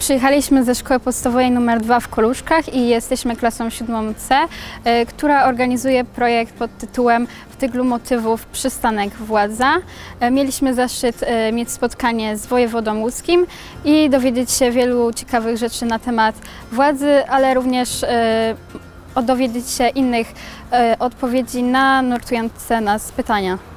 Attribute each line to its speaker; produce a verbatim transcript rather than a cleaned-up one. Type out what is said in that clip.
Speaker 1: Przyjechaliśmy ze szkoły podstawowej numer dwa w Koluszkach i jesteśmy klasą siódmą C, która organizuje projekt pod tytułem W tyglu motywów Przystanek Władza. Mieliśmy zaszczyt mieć spotkanie z wojewodą łódzkim i dowiedzieć się wielu ciekawych rzeczy na temat władzy, ale również dowiedzieć się innych odpowiedzi na nurtujące nas pytania.